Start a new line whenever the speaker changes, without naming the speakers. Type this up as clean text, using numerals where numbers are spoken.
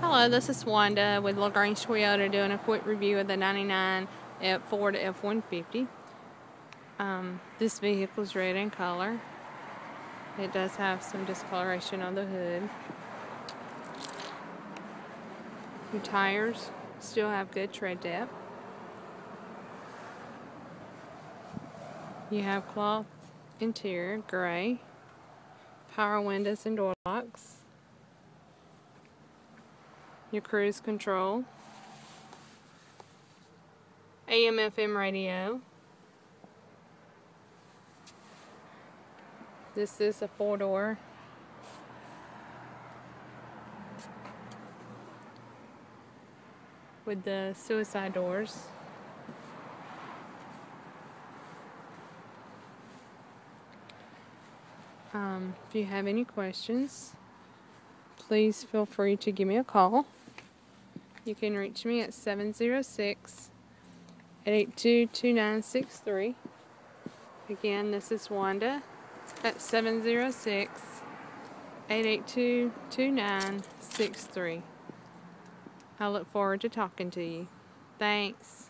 Hello, this is Wanda with LaGrange Toyota doing a quick review of the 99 Ford F-150. This vehicle is red in color. It does have some discoloration on the hood. Your tires still have good tread depth. You have cloth interior, gray, power windows and door locks. Your cruise control, AM/FM radio. This is a 4-door. With the suicide doors. If you have any questions, please feel free to give me a call. You can reach me at 706-882-2963. Again, this is Wanda at 706-882-2963. I look forward to talking to you. Thanks.